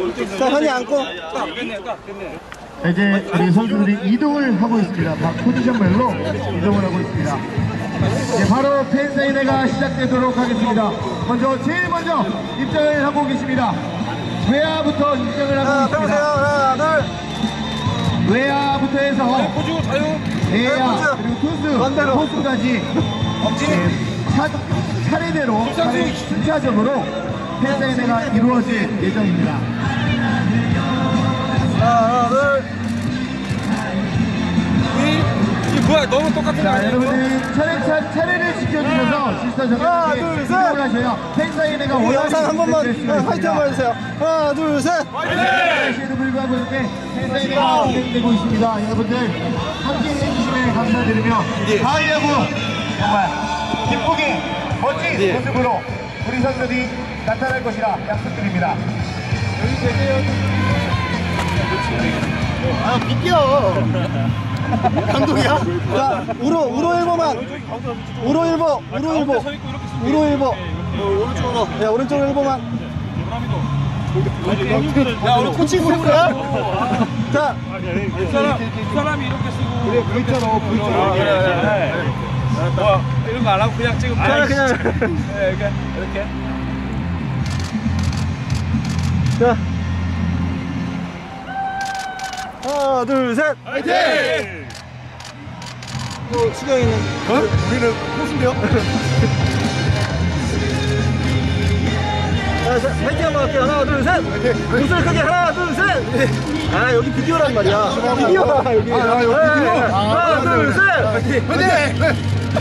자, 현이 앉고. 자, 이제 우리 선수들이 이동을 하고 있습니다. 각 포지션별로 이동을 하고 있습니다. 이제 바로 팬사인회가 시작되도록 하겠습니다. 제일 먼저 입장을 하고 계십니다. 외야부터 입장을 하고 있습니다. 하나, 둘. 외야부터 해서 내야 그리고 투수까지 차례대로 순차적으로 팬사인회가 이루어질 예정입니다. 하나, 둘. 이게 뭐야? 너무 똑같은 거 자, 아니야? 여러분들 차례를 지켜주셔서 실사 하나, 둘, 셋. 이동을 하셔야 팬사인회가 이 영상 한 번만 화이팅 한번 해주세요. 하나, 둘, 셋. 날씨에도 불구하고 이렇게 팬사인회가 진행되고 있습니다. 여러분들 함께해 주시면 감사드리며 다음 야구 정말 기쁘게 멋진 모습으로 우리 선수들이 나타날 것이라 약속드립니다. 아, 비껴. 감독이야? 자, 우로 일보만. 우로 일보. 오른쪽으로. 야, 오른쪽으로 일보만. 야, 우리 코칭 부른 거야? 자, 사람이 이렇게 쓰고. 그래, V자로. 이런 거 안 하고 그냥 지금. 그냥. 이렇게. 자. 하나, 둘, 셋. 화이팅! 수경이는? 우리는 호수인데요? 자, 화이팅 한번 할게요. 하나, 둘, 셋. 목소리 크게 하나, 둘, 셋. 아, 여기 비디오란 말이야. 비디오야, 여기. 하나, 둘, 셋. 화이팅!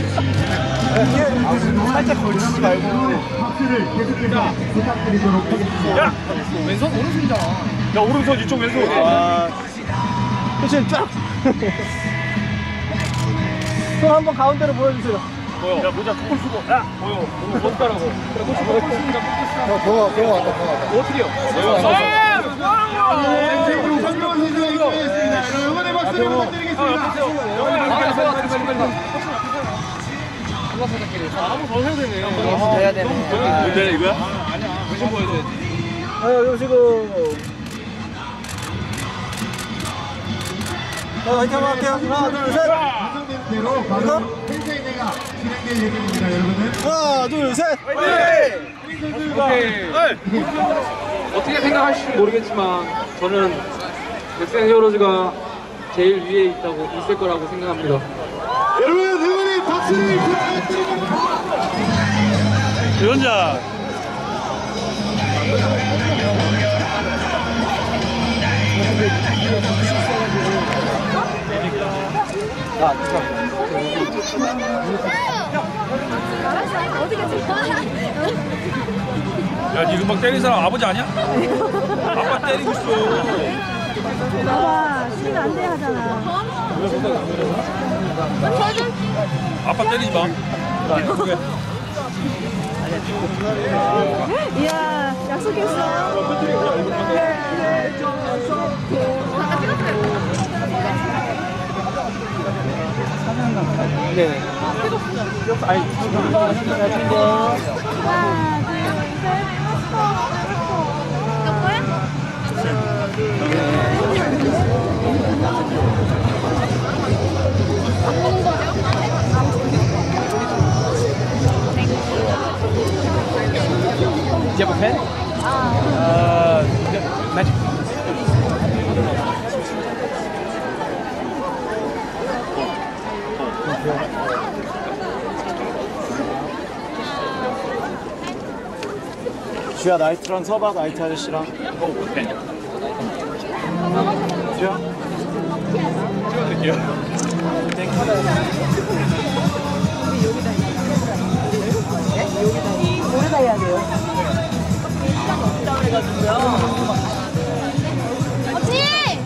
살짝 걸리지 말고 박수를 계속해서 부탁드리도록 하겠습니다. 야! 왼손 오른손이잖아. 야, 오른손 이쪽 왼손. 그치, 쫙. 손 한번 가운데로 보여주세요. 뭐요? 야, 모자 턱을 쓰고. 야, 뭐요? 오늘 못 따라고. 그래, 고추 꺾었으니까 꺾었어. 동호 왔다. 어떻게요? 정경원 선수가 입장했습니다. 응원의 박수를 부탁드리겠습니다. 아무 더 해야 되네. 해야 되네. 뭔데 이거야? 아니야. 무슨 보여줘야지. 요시고. 자, 화이팅 한번 할게요. 하나, 둘, 셋. 예정된 대로 바로 팬사인회가 진행될 예정입니다, 여러분들. 하나, 둘, 셋. 오케이. 어떻게 생각하실지 모르겠지만 저는 넥센 히어로즈가 제일 위에 있을 거라고 생각합니다. 여러분, 응원의 박수를 부탁드립니다. 유원자. 야, 니 음악 때리는 사람 아버지 아니야? 아빠 때리고 있어. 봐봐, 쉬면 안 돼 하잖아. 아빠 때리지 마. 이야, 약속했어. 네. 아니, 하나, 둘, 셋. Do you have a pen? Magic. 주야, 나이트랑 서봐, 나이트 아저씨랑. 펜. 주야? 찍어드릴게요. 여기다 해야 돼요. 언니!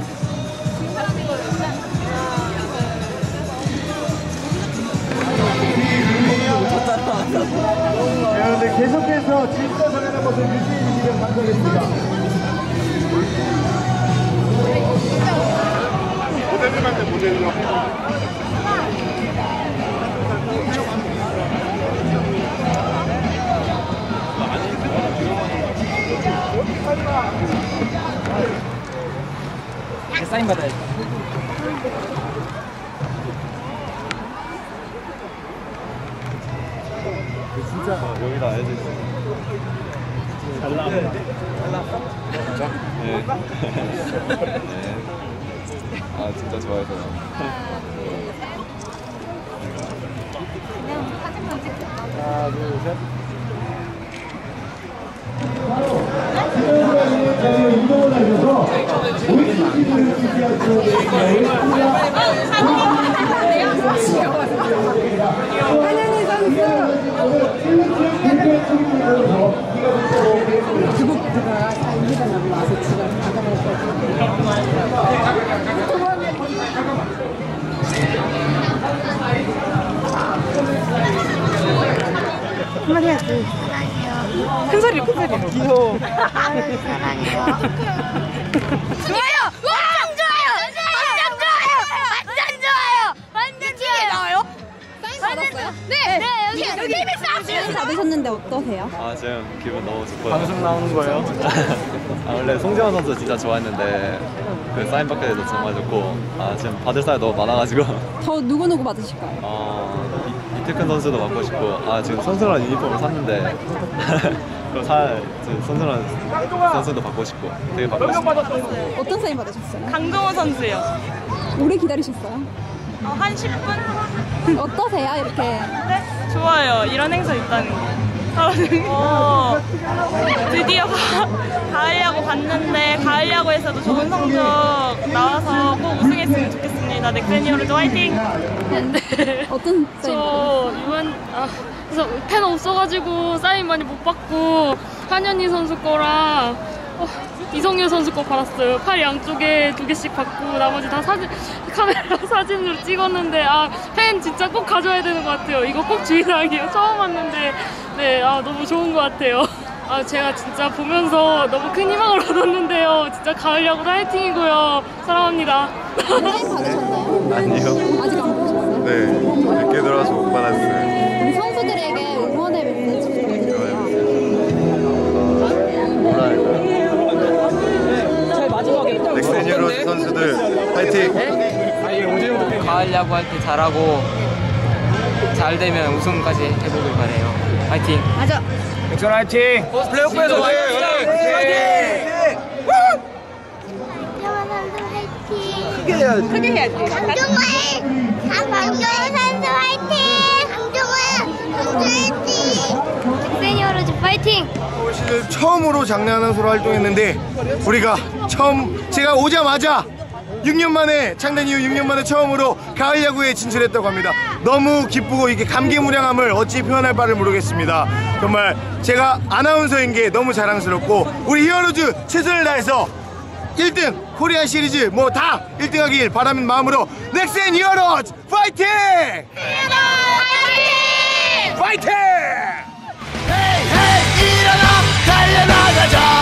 여러분들 계속해서 질서 정하는 모습 유지해 주시면 감사하겠습니다. 모델님한테 모델로. 사인 받아야지. 여기다 알지. 잘 나왔는데? 진짜? 네. 네. 아 진짜 좋아해서. 하나 둘 셋. 이동을 하셔서 한현희 그거가 사인이가 나와서 지금 한마디 해야지. 큰 소리로 큰 소리로. 귀여워. 사랑해요. 좋아요! 완전 좋아요! 완전 좋아요! 완전 좋아요! 완전 좋아요! 나와요? 사인 받았어요? 네! 네! 여기 KBS 앞에 받으셨는데 어떠세요? 아 지금 기분 너무 좋고요. 방송 나오는 거예요? 아 원래 송재환 선수 진짜 좋아했는데 그 사인 받게 돼서 정말 좋고 아 지금 받을 사람이 너무 많아가지고 더 누구 받으실까요? 이태근 선수도 받고 싶고 아 지금 손승환 유니폼을 샀는데 그거 지금 손승환 선수도 받고 싶고 되게 받고 싶어요. 어떤 사인 받으셨어요? 강동호 선수요. 오래 기다리셨어요? 한 10분? 어떠세요? 이렇게 네? 좋아요. 이런 행사 있다는 게. 드디어 가을야구 봤는데 가을야구에서도 좋은 성적 나와서 꼭 우승했으면 좋겠습니다. 넥센 히어로즈 화이팅! 네. 어떤 사인 저 이번 그래서 펜 없어가지고 사인 많이 못 받고 한현희 선수 거랑 이성윤 선수 거 받았어요. 팔 양쪽에 2개씩 받고 나머지 다 카메라 사진으로 찍었는데 펜 진짜 꼭 가져야 되는 것 같아요. 이거 꼭 주의사항이에요. 처음 왔는데 네 너무 좋은 것 같아요. 제가 진짜 보면서 너무 큰 희망을 얻었는데요. 진짜 가을 야구도 화이팅이고요. 사랑합니다. 사인 받으셨나요? 아니요. 아직 안 받으셨어요? 네 늦게 들어와서 못 받았어요. 우리 선수들에게 응원의 메시지 부탁드릴게요. 뭐라 할까요? 넥센 히어로즈 선수들 파이팅! 가을 야구 할 때 잘하고 잘 되면 우승까지 해보길 바래요. 화이팅! 맞아. 넥센 화이팅! 플레이오프에서 화이팅! 강정호 선수 화이팅! 크게 해야지. 크게 해야지. 강정호 선수 화이팅! 강정호 선수 화이팅! 넥센 히어로즈 파이팅! 올 시즌 처음으로 장래 아나운서로 활동했는데 우리가 제가 오자마자 6년 만에 창단 이후 6년 만에 처음으로 가을 야구에 진출했다고 합니다. 너무 기쁘고 이게 감개무량함을 어찌 표현할 바를 모르겠습니다. 정말 제가 아나운서인 게 너무 자랑스럽고 우리 히어로즈 최선을 다해서 1등 코리안 시리즈 뭐 다 1등하길 바라는 마음으로 넥센 히어로즈 파이팅! 파이팅! 헤이 헤이 일어나 달려나가자